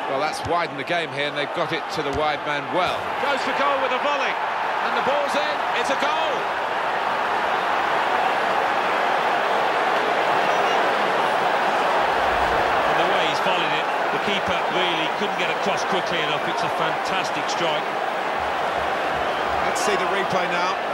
Well, that's widened the game here, and they've got it to the wide man well. Goes for goal with a volley, and the ball's in. It's a goal. And the way he's volleyed it, the keeper really couldn't get across quickly enough. It's a fantastic strike. Let's see the replay now.